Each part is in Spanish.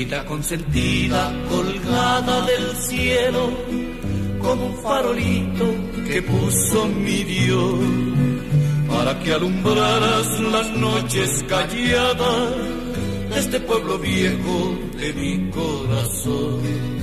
Florita consentida, colgada del cielo, como un farolito que puso mi Dios, para que alumbraras las noches calladas de este pueblo viejo de mi corazón.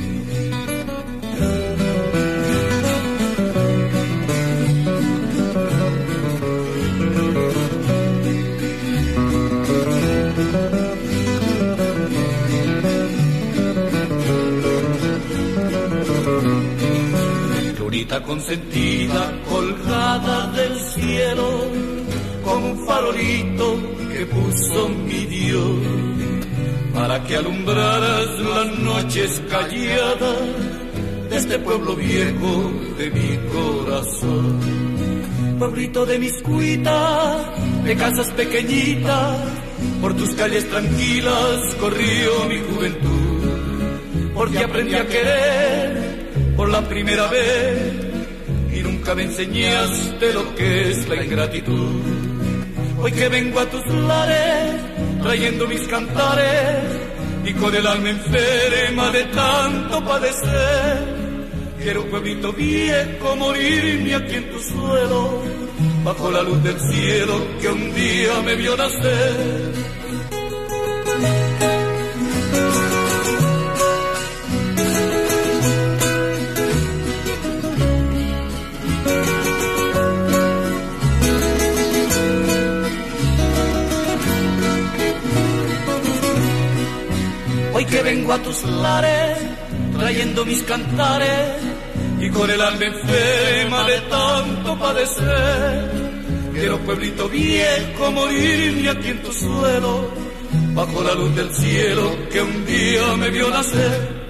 Florita consentida, colgada del cielo, como un farolito que puso mi Dios, para que alumbraras las noches calladas de este pueblo viejo de mi corazón. Pueblito de Miscuita, de casas pequeñitas, por tus calles tranquilas corrió mi juventud, porque aprendí a querer por la primera vez y nunca me enseñaste lo que es la ingratitud. Hoy que vengo a tus lares trayendo mis cantares y con el alma enferma de tanto padecer, quiero pueblito viejo morirme aquí en tu suelo, bajo la luz del cielo que un día me vio nacer. Hoy que vengo a tus lares, trayendo mis cantares, y con el alma enferma de tanto padecer, quiero pueblito viejo morirme aquí en tu suelo, bajo la luz del cielo que un día me vio nacer.